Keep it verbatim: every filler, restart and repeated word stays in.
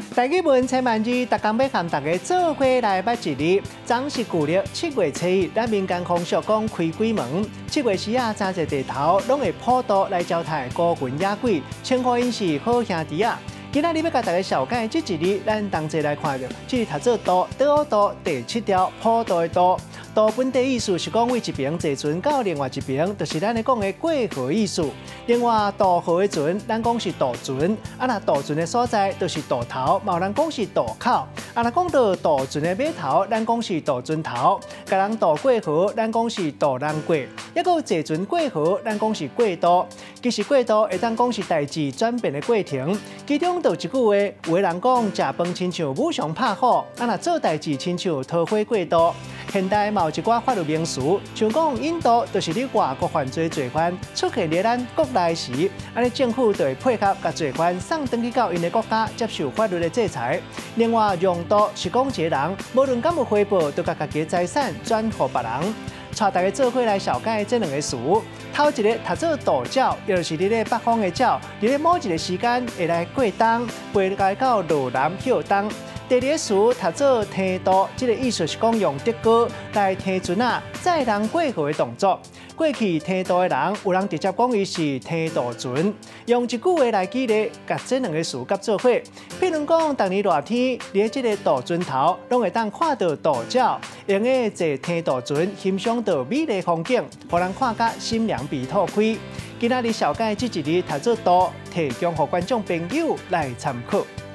大家问千万字，特工要和大家做伙来捌一日。昨是旧历七月初一，咱民间风俗讲开鬼门。七月时啊，早一地头拢会普渡来招待孤魂野鬼，称呼因是好兄弟啊。今仔日要甲大家小解这一日，咱同齐来看着，这是读做渡倒渡第七条普渡的渡。渡本地意思是讲为一边坐船到另外一边，就是咱咧讲的过河意思。另外渡河的船，咱讲是渡船，啊那渡船的所在就是渡头，嘛有人讲是渡口。啊若讲到渡船的码头，咱讲是渡船头；甲人渡过河，咱讲是渡人过；抑个坐船过河，咱讲是过渡。其实过渡会当讲是代志转变的过程，其中就一句话，有的人讲食饭亲像母上拍虎，啊若做代志亲像桃花过渡。现代嘛有一寡法律名词，像讲引渡，就是你外国犯罪罪犯出现伫咱国内时，安尼政府就会配合甲罪犯送登去到因的国家接受法律的制裁。另外，用渡是讲一个人无论敢有回报，都甲家己的财产转予别人。带大家做伙来小解这两个词。头一个读做渡鸟，也就是你咧北方的鸟，你咧某一个时间会来过冬，飞来到落南休冬。第二个词读做天渡，这个意思是讲用竹篙来天船啊载人过河的动作。过去天渡的人，有人直接讲伊是天渡船，用一句话来举例，甲这两个词夹做伙。譬如讲，当年热天，伫这个渡船头，拢会当看到渡鸟，用个坐天渡船欣赏到美丽风景，互人看甲心凉鼻透开。今仔日小解这一日读做渡，提供予观众朋友来参考。